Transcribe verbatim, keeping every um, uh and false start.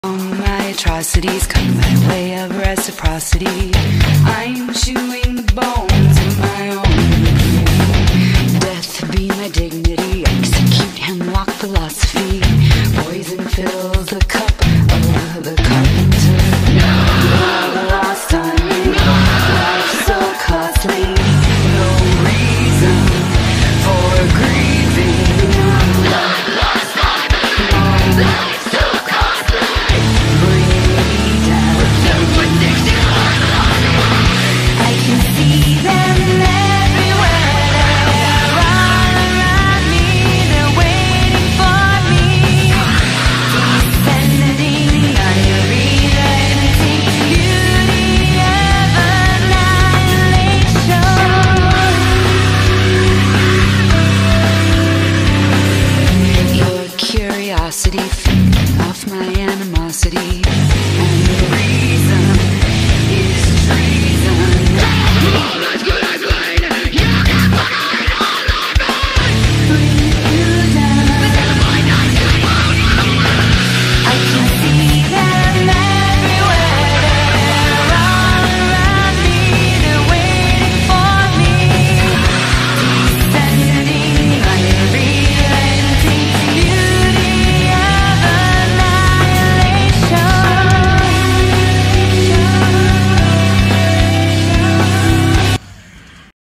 My atrocities come by way of reciprocity. I'm chewing the bones of my own. Death be my dignity. Execute hemlock philosophy. Poison fills the cup of the carpenter. Love lost on me. Life so costly. No reason for grieving. Love lost on me. Life so costly. Bring me down. Self-addiction. I can see them everywhere. They're all around me. They're waiting for me. Descending unrelenting beauty of annihilation. Your curiosity feeding off my animosity.